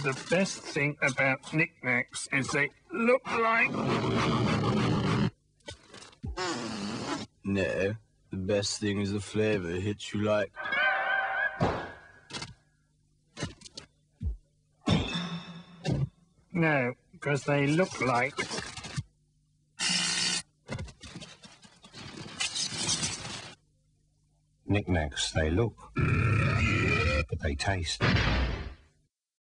The best thing about knickknacks is they look like... No, the best thing is the flavour. It hits you like... No, because they look like... Knickknacks, they look, but they taste.